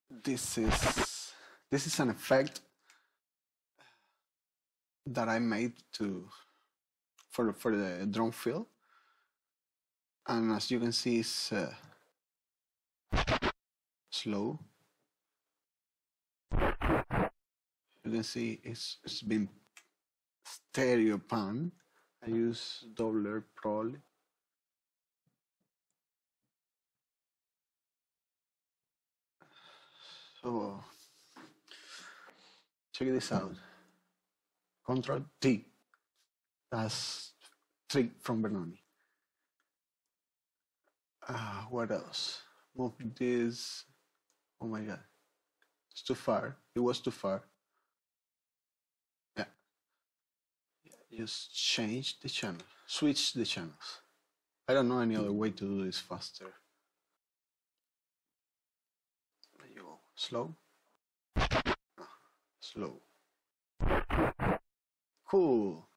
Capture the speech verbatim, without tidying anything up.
this is this is an effect that I made to for for the drum fill, and as you can see, it's uh, slow. You can see it's it's been stereo pan. I use doubler probably. So check this out. Control T. That's trick from Bernoni. Uh, what else? Move this. Oh my god. It's too far. It was too far. Yeah. Just change the channel. Switch the channels. I don't know any other way to do this faster. There you go. Slow. Slow. Cool.